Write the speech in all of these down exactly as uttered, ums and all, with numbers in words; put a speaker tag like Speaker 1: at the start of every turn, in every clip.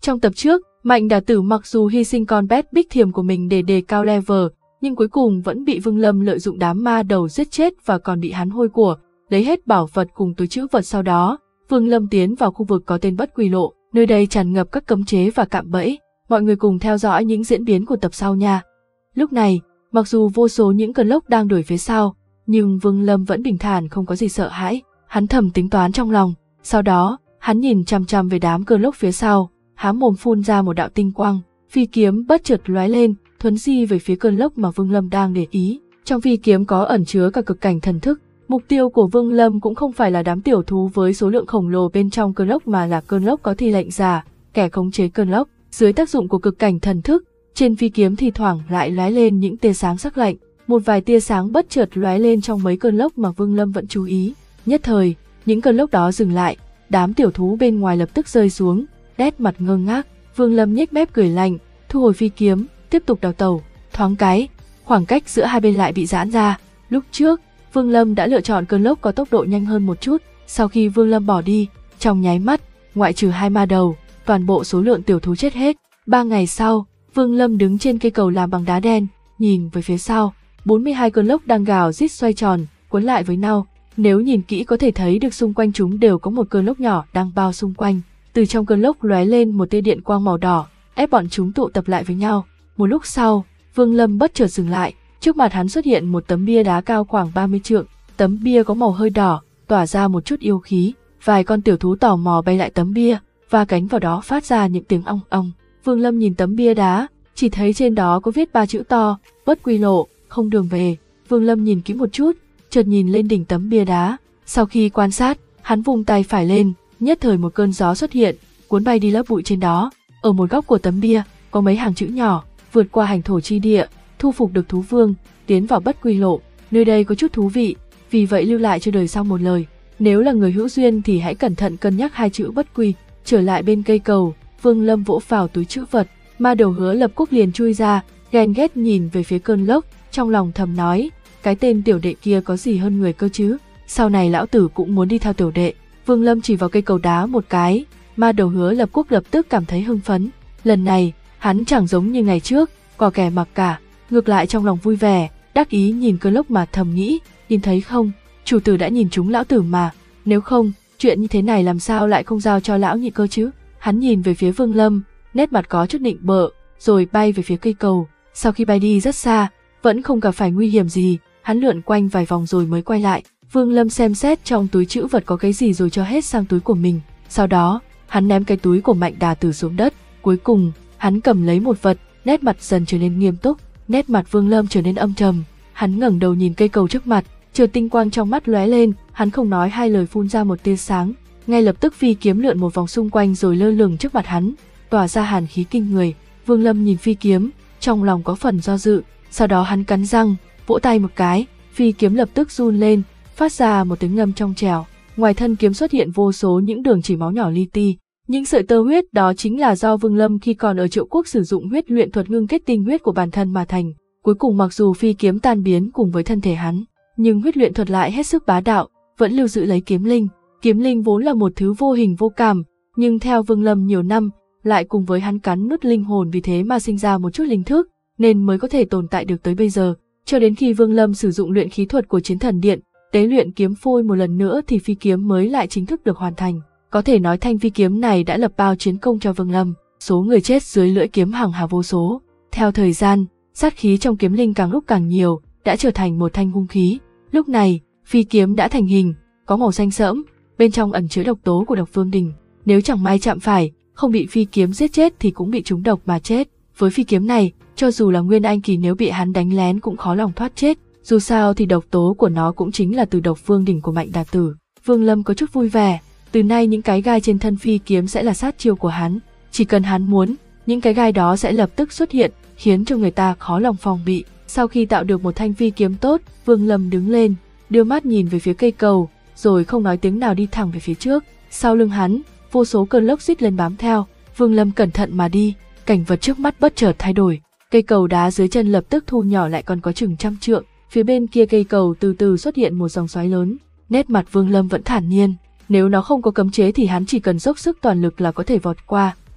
Speaker 1: Trong tập trước, Mạnh Đà Tử mặc dù hy sinh con Bét Bích Thiềm của mình để đề cao level, nhưng cuối cùng vẫn bị Vương Lâm lợi dụng đám ma đầu giết chết và còn bị hắn hôi của, lấy hết bảo vật cùng túi trữ vật. Sau đó, Vương Lâm tiến vào khu vực có tên Bất Quy Lộ, nơi đây tràn ngập các cấm chế và cạm bẫy. Mọi người cùng theo dõi những diễn biến của tập sau nha. Lúc này, mặc dù vô số những cơn lốc đang đuổi phía sau, nhưng Vương Lâm vẫn bình thản không có gì sợ hãi. Hắn thầm tính toán trong lòng, sau đó, hắn nhìn chằm chằm về đám cơn lốc phía sau, há mồm phun ra một đạo tinh quang, phi kiếm bất chợt lóe lên, thuấn di về phía cơn lốc mà Vương Lâm đang để ý. Trong phi kiếm có ẩn chứa cả cực cảnh thần thức. Mục tiêu của Vương Lâm cũng không phải là đám tiểu thú với số lượng khổng lồ bên trong cơn lốc mà là cơn lốc có thi lệnh giả, kẻ khống chế cơn lốc. Dưới tác dụng của cực cảnh thần thức, trên phi kiếm thì thoảng lại lóe lên những tia sáng sắc lạnh. Một vài tia sáng bất chợt lóe lên trong mấy cơn lốc mà Vương Lâm vẫn chú ý. Nhất thời, những cơn lốc đó dừng lại, đám tiểu thú bên ngoài lập tức rơi xuống, nét mặt ngơ ngác. Vương Lâm nhếch mép cười lạnh, thu hồi phi kiếm, tiếp tục đào tẩu. Thoáng cái, khoảng cách giữa hai bên lại bị giãn ra. Lúc trước, Vương Lâm đã lựa chọn cơn lốc có tốc độ nhanh hơn một chút. Sau khi Vương Lâm bỏ đi, trong nháy mắt, ngoại trừ hai ma đầu, toàn bộ số lượng tiểu thú chết hết. Ba ngày sau, Vương Lâm đứng trên cây cầu làm bằng đá đen, nhìn về phía sau, bốn mươi hai cơn lốc đang gào rít xoay tròn, cuốn lại với nhau. Nếu nhìn kỹ có thể thấy được xung quanh chúng đều có một cơn lốc nhỏ đang bao xung quanh. Từ trong cơn lốc lóe lên một tia điện quang màu đỏ, ép bọn chúng tụ tập lại với nhau. Một lúc sau, Vương Lâm bất chợt dừng lại, trước mặt hắn xuất hiện một tấm bia đá cao khoảng ba mươi trượng. Tấm bia có màu hơi đỏ, tỏa ra một chút yêu khí. Vài con tiểu thú tò mò bay lại tấm bia, và cánh vào đó phát ra những tiếng ong ong. Vương Lâm nhìn tấm bia đá, chỉ thấy trên đó có viết ba chữ to, Bất Quy Lộ, không đường về. Vương Lâm nhìn kỹ một chút, chợt nhìn lên đỉnh tấm bia đá. Sau khi quan sát, hắn vung tay phải lên, nhất thời một cơn gió xuất hiện, cuốn bay đi lớp bụi trên đó. Ở một góc của tấm bia, có mấy hàng chữ nhỏ, vượt qua hành thổ chi địa, thu phục được thú vương, tiến vào Bất Quy Lộ. Nơi đây có chút thú vị, vì vậy lưu lại cho đời sau một lời. Nếu là người hữu duyên thì hãy cẩn thận cân nhắc hai chữ Bất Quy. Trở lại bên cây cầu, Vương Lâm vỗ vào túi trữ vật, ma đầu Hứa Lập Quốc liền chui ra, ghen ghét nhìn về phía cơn lốc, trong lòng thầm nói, cái tên tiểu đệ kia có gì hơn người cơ chứ, sau này lão tử cũng muốn đi theo tiểu đệ. Vương Lâm chỉ vào cây cầu đá một cái, ma đầu Hứa Lập Quốc lập tức cảm thấy hưng phấn. Lần này, hắn chẳng giống như ngày trước, có kẻ mặc cả, ngược lại trong lòng vui vẻ, đắc ý nhìn cơn lốc mà thầm nghĩ, nhìn thấy không, chủ tử đã nhìn trúng lão tử mà, nếu không, chuyện như thế này làm sao lại không giao cho lão nhị cơ chứ. Hắn nhìn về phía Vương Lâm, nét mặt có chút nịnh bợ, rồi bay về phía cây cầu. Sau khi bay đi rất xa, vẫn không gặp phải nguy hiểm gì, hắn lượn quanh vài vòng rồi mới quay lại. Vương Lâm xem xét trong túi trữ vật có cái gì rồi cho hết sang túi của mình. Sau đó, hắn ném cái túi của Mạnh Đà Tử xuống đất. Cuối cùng, hắn cầm lấy một vật, nét mặt dần trở nên nghiêm túc, nét mặt Vương Lâm trở nên âm trầm. Hắn ngẩng đầu nhìn cây cầu trước mặt, chợt tinh quang trong mắt lóe lên, hắn không nói hai lời phun ra một tia sáng. Ngay lập tức phi kiếm lượn một vòng xung quanh rồi lơ lửng trước mặt hắn, tỏa ra hàn khí kinh người. Vương Lâm nhìn phi kiếm, trong lòng có phần do dự, sau đó hắn cắn răng, vỗ tay một cái, phi kiếm lập tức run lên, phát ra một tiếng ngâm trong trẻo. Ngoài thân kiếm xuất hiện vô số những đường chỉ máu nhỏ li ti. Những sợi tơ huyết đó chính là do Vương Lâm khi còn ở Triệu Quốc sử dụng huyết luyện thuật ngưng kết tinh huyết của bản thân mà thành. Cuối cùng mặc dù phi kiếm tan biến cùng với thân thể hắn, nhưng huyết luyện thuật lại hết sức bá đạo, vẫn lưu giữ lấy kiếm linh. Kiếm linh vốn là một thứ vô hình vô cảm, nhưng theo Vương Lâm nhiều năm, lại cùng với hắn cắn nuốt linh hồn, vì thế mà sinh ra một chút linh thức, nên mới có thể tồn tại được tới bây giờ. Cho đến khi Vương Lâm sử dụng luyện khí thuật của Chiến Thần Điện, tế luyện kiếm phôi một lần nữa thì phi kiếm mới lại chính thức được hoàn thành. Có thể nói thanh phi kiếm này đã lập bao chiến công cho Vương Lâm, số người chết dưới lưỡi kiếm hàng hà vô số. Theo thời gian, sát khí trong kiếm linh càng lúc càng nhiều, đã trở thành một thanh hung khí. Lúc này, phi kiếm đã thành hình, có màu xanh sẫm, bên trong ẩn chứa độc tố của độc vương đình. Nếu chẳng may chạm phải, không bị phi kiếm giết chết thì cũng bị trúng độc mà chết. Với phi kiếm này, cho dù là Nguyên Anh kỳ nếu bị hắn đánh lén cũng khó lòng thoát chết. Dù sao thì độc tố của nó cũng chính là từ độc vương đỉnh của Mạnh Đà Tử. Vương Lâm có chút vui vẻ, từ nay những cái gai trên thân phi kiếm sẽ là sát chiêu của hắn. Chỉ cần hắn muốn, những cái gai đó sẽ lập tức xuất hiện, khiến cho người ta khó lòng phòng bị. Sau khi tạo được một thanh phi kiếm tốt, Vương Lâm đứng lên, đưa mắt nhìn về phía cây cầu, rồi không nói tiếng nào đi thẳng về phía trước. Sau lưng hắn, vô số cơn lốc rít lên bám theo. Vương Lâm cẩn thận mà đi, cảnh vật trước mắt bất chợt thay đổi. Cây cầu đá dưới chân lập tức thu nhỏ lại còn có chừng trăm trượng. Phía bên kia cây cầu từ từ xuất hiện một dòng xoáy lớn. Nét mặt Vương Lâm vẫn thản nhiên. Nếu nó không có cấm chế thì hắn chỉ cần dốc sức toàn lực là có thể vọt qua.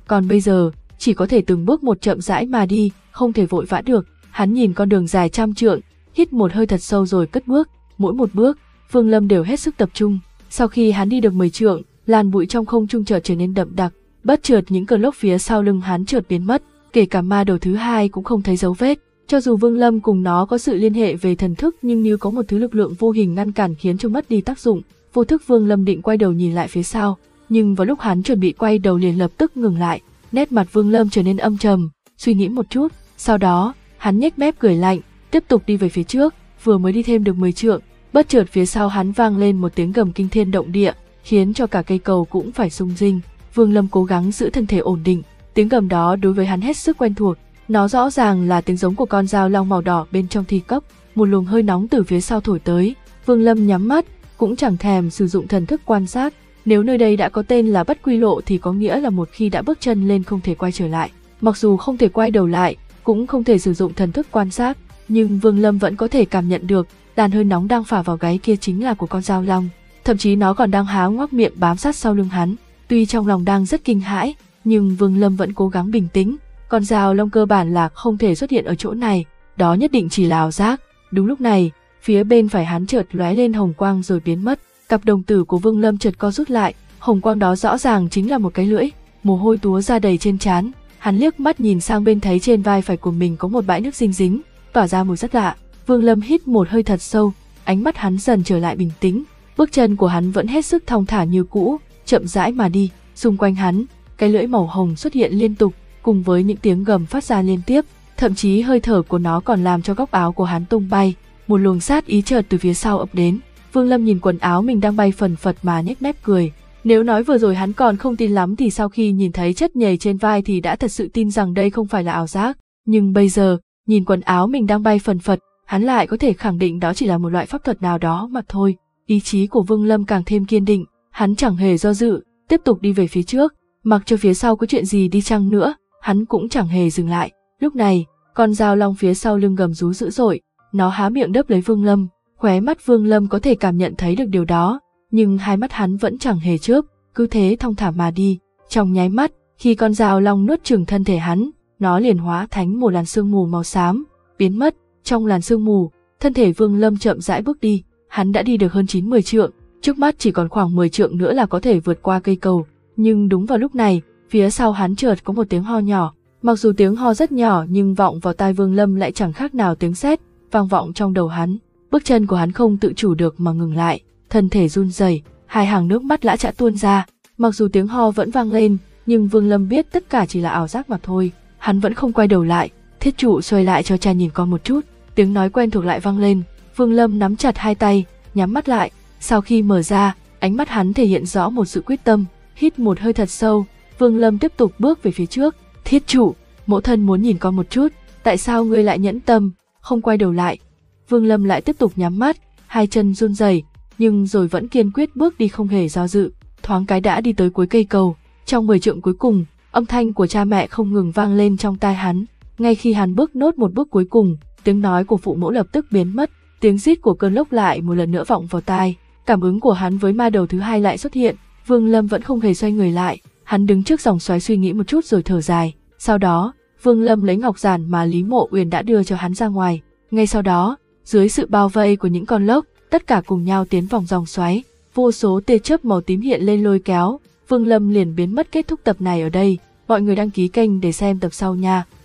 Speaker 1: còn bây giờ, chỉ có thể từng bước một chậm rãi mà đi, không thể vội vã được. Hắn nhìn con đường dài trăm trượng, hít một hơi thật sâu rồi cất bước, mỗi một bước, Vương Lâm đều hết sức tập trung. Sau khi hắn đi được mười trượng, làn bụi trong không trung chợt trở nên đậm đặc, bất chợt những cơn lốc phía sau lưng hắn chợt biến mất, kể cả ma đầu thứ hai cũng không thấy dấu vết. Cho dù Vương Lâm cùng nó có sự liên hệ về thần thức, nhưng như có một thứ lực lượng vô hình ngăn cản khiến cho mất đi tác dụng. Vô thức Vương Lâm định quay đầu nhìn lại phía sau, nhưng vào lúc hắn chuẩn bị quay đầu liền lập tức ngừng lại. Nét mặt Vương Lâm trở nên âm trầm, suy nghĩ một chút, sau đó hắn nhếch mép cười lạnh, tiếp tục đi về phía trước. Vừa mới đi thêm được mười trượng, bất chợt phía sau hắn vang lên một tiếng gầm kinh thiên động địa, khiến cho cả cây cầu cũng phải rung rinh. Vương Lâm cố gắng giữ thân thể ổn định, tiếng gầm đó đối với hắn hết sức quen thuộc, nó rõ ràng là tiếng giống của con dao long màu đỏ bên trong thi cốc. Một luồng hơi nóng từ phía sau thổi tới, Vương Lâm nhắm mắt, cũng chẳng thèm sử dụng thần thức quan sát. Nếu nơi đây đã có tên là Bất Quy Lộ thì có nghĩa là một khi đã bước chân lên không thể quay trở lại. Mặc dù không thể quay đầu lại, cũng không thể sử dụng thần thức quan sát, nhưng Vương Lâm vẫn có thể cảm nhận được làn hơi nóng đang phả vào gáy kia chính là của con dao long. Thậm chí nó còn đang há ngoác miệng bám sát sau lưng hắn. Tuy trong lòng đang rất kinh hãi, nhưng Vương Lâm vẫn cố gắng bình tĩnh. Con dao long cơ bản là không thể xuất hiện ở chỗ này, đó nhất định chỉ là ảo giác. Đúng lúc này, phía bên phải hắn chợt lóe lên hồng quang rồi biến mất. Cặp đồng tử của Vương Lâm chợt co rút lại, hồng quang đó rõ ràng chính là một cái lưỡi. Mồ hôi túa ra đầy trên trán, hắn liếc mắt nhìn sang bên thấy trên vai phải của mình có một bãi nước dinh dính, tỏa ra mùi rất lạ. Vương Lâm hít một hơi thật sâu, ánh mắt hắn dần trở lại bình tĩnh, bước chân của hắn vẫn hết sức thong thả như cũ, chậm rãi mà đi. Xung quanh hắn, cái lưỡi màu hồng xuất hiện liên tục, cùng với những tiếng gầm phát ra liên tiếp, thậm chí hơi thở của nó còn làm cho góc áo của hắn tung bay. Một luồng sát ý chợt từ phía sau ập đến. Vương Lâm nhìn quần áo mình đang bay phần phật mà nhếch mép cười. Nếu nói vừa rồi hắn còn không tin lắm thì sau khi nhìn thấy chất nhầy trên vai thì đã thật sự tin rằng đây không phải là ảo giác. Nhưng bây giờ, nhìn quần áo mình đang bay phần phật, hắn lại có thể khẳng định đó chỉ là một loại pháp thuật nào đó mà thôi. Ý chí của Vương Lâm càng thêm kiên định, hắn chẳng hề do dự, tiếp tục đi về phía trước, mặc cho phía sau có chuyện gì đi chăng nữa, hắn cũng chẳng hề dừng lại. Lúc này, con dao long phía sau lưng gầm rú dữ dội, nó há miệng đớp lấy Vương Lâm. Khóe mắt Vương Lâm có thể cảm nhận thấy được điều đó, nhưng hai mắt hắn vẫn chẳng hề chớp, cứ thế thong thả mà đi. Trong nháy mắt, khi con dao long nuốt chửng thân thể hắn, nó liền hóa thành một làn sương mù màu xám, biến mất. Trong làn sương mù, thân thể Vương Lâm chậm rãi bước đi, hắn đã đi được hơn chín mươi trượng, trước mắt chỉ còn khoảng mười trượng nữa là có thể vượt qua cây cầu. Nhưng đúng vào lúc này, phía sau hắn chợt có một tiếng ho nhỏ, mặc dù tiếng ho rất nhỏ nhưng vọng vào tai Vương Lâm lại chẳng khác nào tiếng sét, vang vọng trong đầu hắn. Bước chân của hắn không tự chủ được mà ngừng lại, thân thể run rẩy, hai hàng nước mắt lã chã tuôn ra. Mặc dù tiếng ho vẫn vang lên, nhưng Vương Lâm biết tất cả chỉ là ảo giác mà thôi. Hắn vẫn không quay đầu lại, thiết trụ xoay lại cho cha nhìn con một chút. Tiếng nói quen thuộc lại vang lên, Vương Lâm nắm chặt hai tay, nhắm mắt lại. Sau khi mở ra, ánh mắt hắn thể hiện rõ một sự quyết tâm. Hít một hơi thật sâu, Vương Lâm tiếp tục bước về phía trước. Thiết trụ, mẫu thân muốn nhìn con một chút, tại sao ngươi lại nhẫn tâm, không quay đầu lại? Vương Lâm lại tiếp tục nhắm mắt, hai chân run rẩy, nhưng rồi vẫn kiên quyết bước đi không hề do dự. Thoáng cái đã đi tới cuối cây cầu. Trong mười trượng cuối cùng, âm thanh của cha mẹ không ngừng vang lên trong tai hắn. Ngay khi hắn bước nốt một bước cuối cùng, tiếng nói của phụ mẫu lập tức biến mất, tiếng rít của cơn lốc lại một lần nữa vọng vào tai. Cảm ứng của hắn với ma đầu thứ hai lại xuất hiện. Vương Lâm vẫn không hề xoay người lại, hắn đứng trước dòng xoáy suy nghĩ một chút rồi thở dài. Sau đó, Vương Lâm lấy ngọc giản mà Lý Mộ Uyển đã đưa cho hắn ra ngoài. Ngay sau đó, dưới sự bao vây của những con lốc, tất cả cùng nhau tiến vòng dòng xoáy, vô số tia chớp màu tím hiện lên lôi kéo. Vương Lâm liền biến mất. Kết thúc tập này ở đây, mọi người đăng ký kênh để xem tập sau nha.